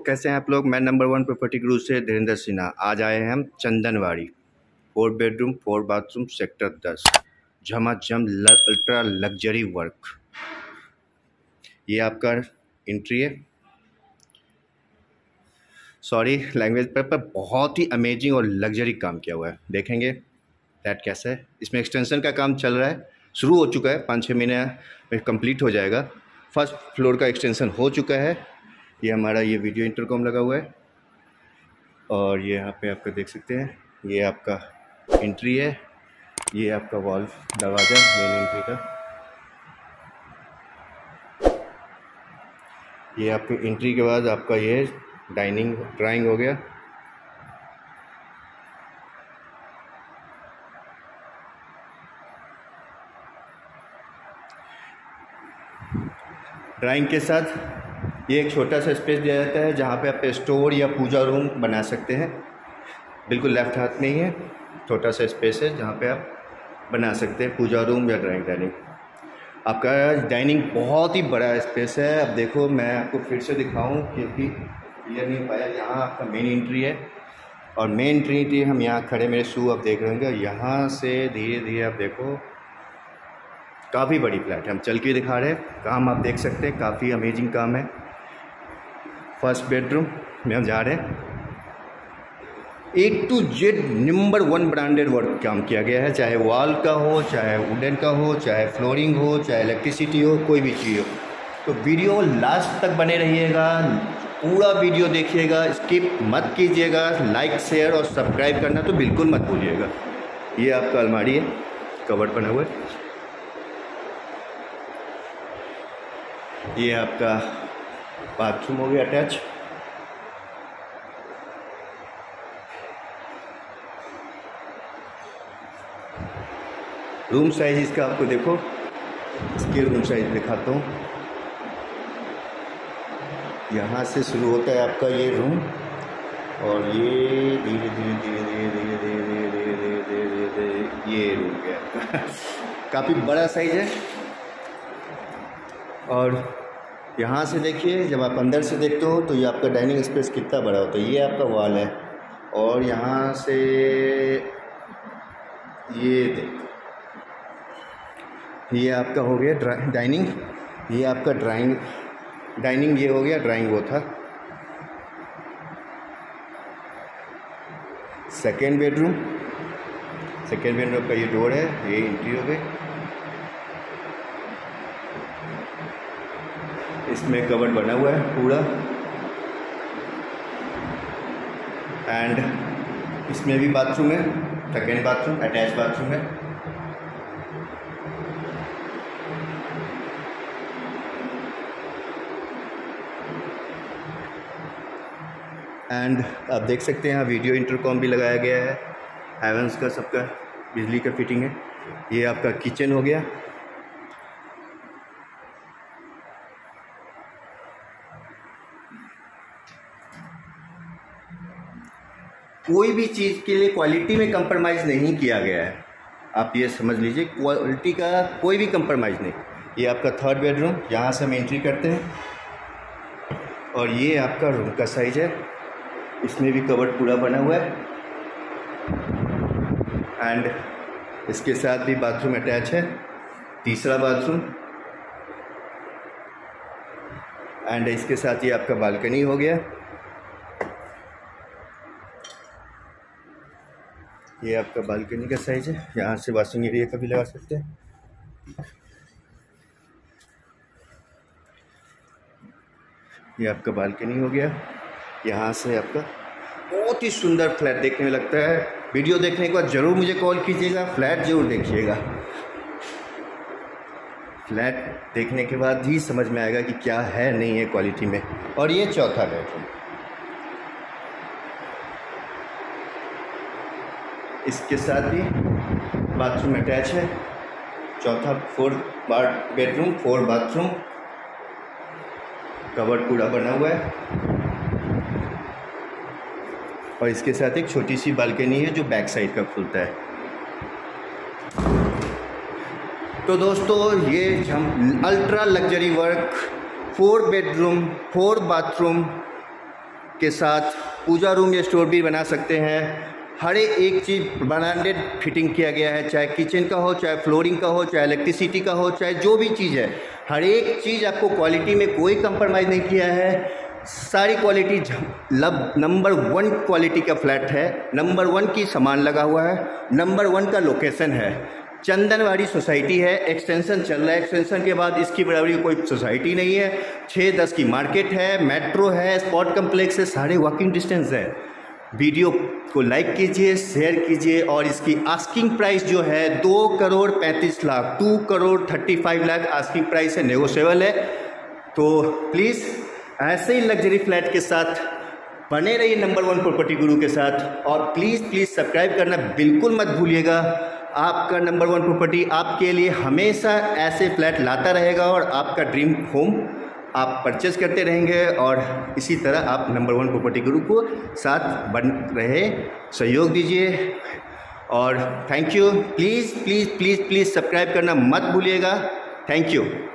कैसे हैं आप लोग। मैं नंबर 1 प्रॉपर्टी गुरु से धीरेन्द्र सिन्हा। आज आए हैं हम चंदनवाड़ी। 4 बेडरूम 4 बाथरूम सेक्टर 10, झमाझम अल्ट्रा लग्जरी वर्क। ये आपका एंट्री है। सॉरी लैंग्वेज पर बहुत ही अमेजिंग और लग्जरी काम किया हुआ है। देखेंगे फ्लैट कैसा है। इसमें एक्सटेंशन का काम चल रहा है, शुरू हो चुका है, 5-6 महीने में कंप्लीट हो जाएगा। फर्स्ट फ्लोर का एक्सटेंशन हो चुका है। ये हमारा ये वीडियो इंटरकॉम लगा हुआ है और ये यहाँ पे आपका देख सकते हैं, ये आपका एंट्री है। ये आपका वॉल दरवाज़ा मेन एंट्री का। ये आपके एंट्री के बाद आपका ये डाइनिंग ड्राइंग हो गया। ड्राइंग के साथ ये एक छोटा सा स्पेस दिया जाता है जहाँ पे आप स्टोर या पूजा रूम बना सकते हैं। बिल्कुल लेफ्ट हाथ में ही है, छोटा सा स्पेस है जहाँ पे आप बना सकते हैं पूजा रूम या डाइनिंग। आपका डाइनिंग बहुत ही बड़ा स्पेस है। अब देखो मैं आपको फिर से दिखाऊं क्योंकि क्लियर नहीं पाया। यहाँ आपका मेन एंट्री है और मेन एंट्री हम यहाँ खड़े, मेरे शू आप देख रहे होंगे। यहाँ से धीरे धीरे आप देखो, काफ़ी बड़ी फ्लैट है। हम चल के दिखा रहे हैं, काम आप देख सकते हैं, काफ़ी अमेजिंग काम है। फर्स्ट बेडरूम में हम जा रहे हैं। A to Z नंबर 1 ब्रांडेड वर्क काम किया गया है, चाहे वॉल का हो, चाहे वुडन का हो, चाहे फ्लोरिंग हो, चाहे इलेक्ट्रिसिटी हो, कोई भी चीज़ हो। तो वीडियो लास्ट तक बने रहिएगा, पूरा वीडियो देखिएगा, स्किप मत कीजिएगा। लाइक शेयर और सब्सक्राइब करना तो बिल्कुल मत भूलिएगा। ये आपका अलमारी है, कवर्ड बना हुआ है। ये आपका बाथरूम हो गया अटैच। रूम साइज इसका आपको देखो, इसके रूम साइज दिखाता हूँ। यहाँ से शुरू होता है आपका ये रूम और ये धीरे धीरे धीरे धीरे धीरे धीरे धीरे धीरे धीरे धीरे धीरे ये रूम गया। काफ़ी बड़ा साइज है। और यहाँ से देखिए, जब आप अंदर से देखते हो तो ये आपका डाइनिंग स्पेस कितना बड़ा होता है। ये आपका वॉल है और यहाँ से ये देखो, ये आपका हो गया डाइनिंग। ये आपका डाइनिंग ये हो गया, ड्राइंग वो था। सेकेंड बेडरूम का ये डोर है, ये एंट्री हो गई। इसमें कबर्ड बना हुआ है पूरा एंड इसमें भी बाथरूम है, सेकेंड बाथरूम, अटैच बाथरूम है। एंड आप देख सकते हैं यहाँ वीडियो इंटरकॉम भी लगाया गया है। हेवेंस का सबका बिजली का फिटिंग है। ये आपका किचन हो गया। कोई भी चीज़ के लिए क्वालिटी में कंप्रोमाइज़ नहीं किया गया है, आप ये समझ लीजिए, क्वालिटी का कोई भी कंप्रोमाइज़ नहीं। ये आपका थर्ड बेडरूम, यहाँ से हम एंट्री करते हैं और ये आपका रूम का साइज है। इसमें भी कबर्ड पूरा बना हुआ है एंड इसके साथ भी बाथरूम अटैच है, तीसरा बाथरूम। एंड इसके साथ ये आपका बालकनी हो गया। ये आपका बालकनी का साइज है, यहाँ से वॉशिंग एरिया का भी लगा सकते हैं। ये आपका बालकनी हो गया। यहाँ से आपका बहुत ही सुंदर फ्लैट देखने में लगता है। वीडियो देखने के बाद ज़रूर मुझे कॉल कीजिएगा, फ्लैट ज़रूर देखिएगा। फ्लैट देखने के बाद ही समझ में आएगा कि क्या है नहीं है क्वालिटी में। और ये चौथा बेडरूम, इसके साथ भी बाथरूम अटैच है। चौथा 4 बेडरूम 4 बाथरूम, कबर्ड पूरा बना हुआ है और इसके साथ एक छोटी सी बालकनी है जो बैक साइड का खुलता है। तो दोस्तों ये ultra luxury work 4 bedroom 4 bathroom के साथ पूजा रूम या स्टोर भी बना सकते हैं। हर एक चीज़ ब्रांडेड फिटिंग किया गया है, चाहे किचन का हो, चाहे फ्लोरिंग का हो, चाहे इलेक्ट्रिसिटी का हो, चाहे जो भी चीज़ है, हर एक चीज़ आपको क्वालिटी में कोई कंप्रोमाइज़ नहीं किया है। सारी क्वालिटी नंबर 1 क्वालिटी का फ्लैट है, नंबर 1 की सामान लगा हुआ है, नंबर 1 का लोकेशन है। चंदनवाड़ी सोसाइटी है, एक्सटेंशन चल रहा है, एक्सटेंशन के बाद इसकी बराबरी कोई सोसाइटी नहीं है। 6-10 की मार्केट है, मेट्रो है, स्पॉट कम्प्लेक्स है, सारे वॉकिंग डिस्टेंस है। वीडियो को लाइक कीजिए, शेयर कीजिए और इसकी आस्किंग प्राइस जो है 2,35,00,000, 2,35,00,000 आस्किंग प्राइस है, नेगोशिएबल है। तो प्लीज़ ऐसे ही लग्जरी फ्लैट के साथ बने रहिए नंबर 1 प्रॉपर्टी गुरु के साथ। और प्लीज़ सब्सक्राइब करना बिल्कुल मत भूलिएगा। आपका नंबर 1 प्रॉपर्टी आपके लिए हमेशा ऐसे फ्लैट लाता रहेगा और आपका ड्रीम होम आप परचेज करते रहेंगे और इसी तरह आप नंबर 1 प्रॉपर्टी गुरु को साथ बन रहे, सहयोग दीजिए। और थैंक यू। प्लीज़ सब्सक्राइब करना मत भूलिएगा। Thank you.